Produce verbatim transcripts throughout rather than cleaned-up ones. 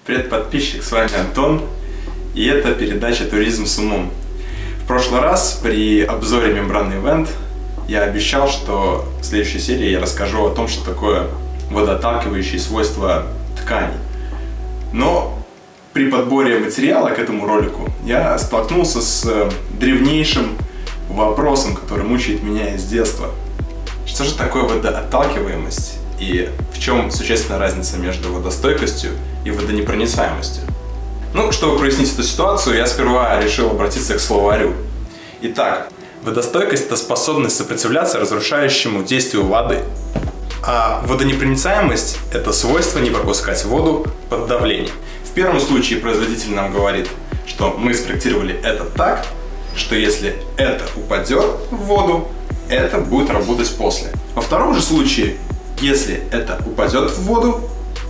Привет, подписчик, с вами Антон, и это передача «Туризм с умом». В прошлый раз при обзоре мембранный ивент я обещал, что в следующей серии я расскажу о том, что такое водоотталкивающие свойства тканей. Но при подборе материала к этому ролику я столкнулся с древнейшим вопросом, который мучает меня с детства. Что же такое водоотталкиваемость и в чем существенная разница между водостойкостью и водонепроницаемостью? Ну, чтобы прояснить эту ситуацию, я сперва решил обратиться к словарю. Итак, водостойкость – это способность сопротивляться разрушающему действию воды. А водонепроницаемость – это свойство не пропускать воду под давлением. В первом случае производитель нам говорит, что мы спроектировали это так, что если это упадет в воду, это будет работать после. Во втором же случае, если это упадет в воду,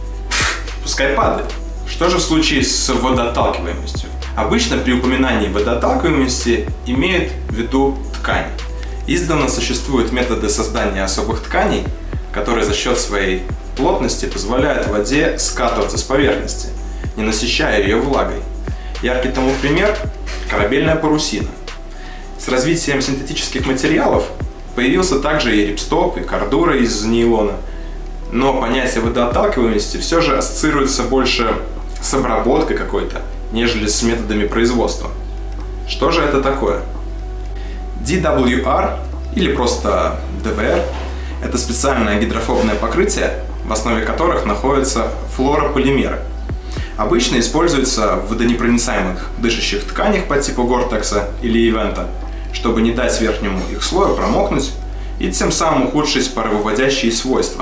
пускай падает. Что же в случае с водоотталкиваемостью? Обычно при упоминании водоотталкиваемости имеют в виду ткани. Издавна существуют методы создания особых тканей, которые за счет своей плотности позволяют воде скатываться с поверхности, не насыщая ее влагой. Яркий тому пример – корабельная парусина. С развитием синтетических материалов появился также и рипстоп, и кордура из нейлона. Но понятие водоотталкиваемости все же ассоциируется больше с обработкой какой-то, нежели с методами производства. Что же это такое? ди дабл ю ар, или просто дэ вэ эр, это специальное гидрофобное покрытие, в основе которых находятся флуорополимеры. Обычно используется в водонепроницаемых дышащих тканях по типу гортекса или ивента, чтобы не дать верхнему их слою промокнуть и тем самым ухудшить паровыводящие свойства.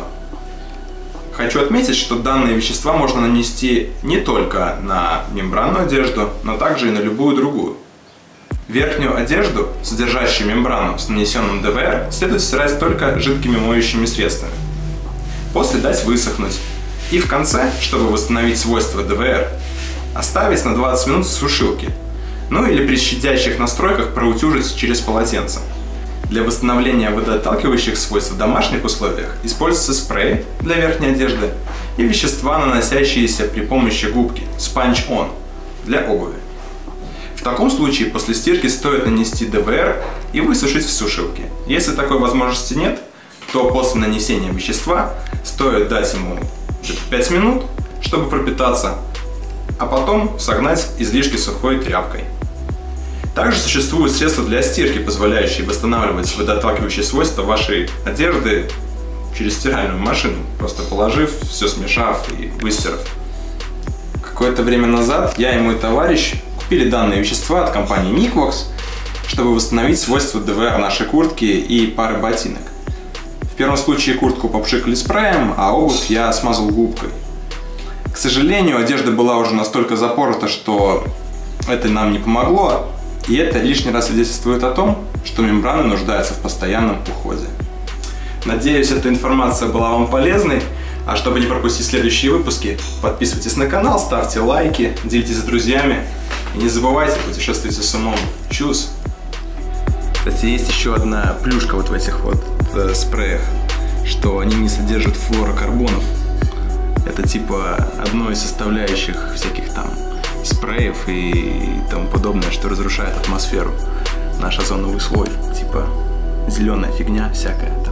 Хочу отметить, что данные вещества можно нанести не только на мембранную одежду, но также и на любую другую. Верхнюю одежду, содержащую мембрану с нанесенным дэ вэ эр, следует стирать только жидкими моющими средствами. После дать высохнуть. И в конце, чтобы восстановить свойства дэ вэ эр, оставить на двадцать минут в сушилке. Ну или при щадящих настройках проутюжить через полотенце. Для восстановления водоотталкивающих свойств в домашних условиях используется спрей для верхней одежды и вещества, наносящиеся при помощи губки Sponge-On для обуви. В таком случае после стирки стоит нанести дэ вэ эр и высушить в сушилке. Если такой возможности нет, то после нанесения вещества стоит дать ему пять минут, чтобы пропитаться, а потом согнать излишки сухой тряпкой. Также существуют средства для стирки, позволяющие восстанавливать водоотталкивающие свойства вашей одежды через стиральную машину, просто положив, все смешав и выстирав. Какое-то время назад я и мой товарищ купили данные вещества от компании Nikvox, чтобы восстановить свойства дэ вэ эр нашей куртки и пары ботинок. В первом случае куртку попшикали спреем, а обувь я смазал губкой. К сожалению, одежда была уже настолько запорота, что это нам не помогло, и это лишний раз свидетельствует о том, что мембраны нуждаются в постоянном уходе. Надеюсь, эта информация была вам полезной, а чтобы не пропустить следующие выпуски, подписывайтесь на канал, ставьте лайки, делитесь с друзьями и не забывайте, путешествуйте с умом. Чус! Кстати, есть еще одна плюшка вот в этих вот э, спреях, что они не содержат флуорокарбонов. Это типа одной из составляющих всяких там спреев и тому подобное, что разрушает атмосферу, наш озоновый слой, типа зеленая фигня всякая.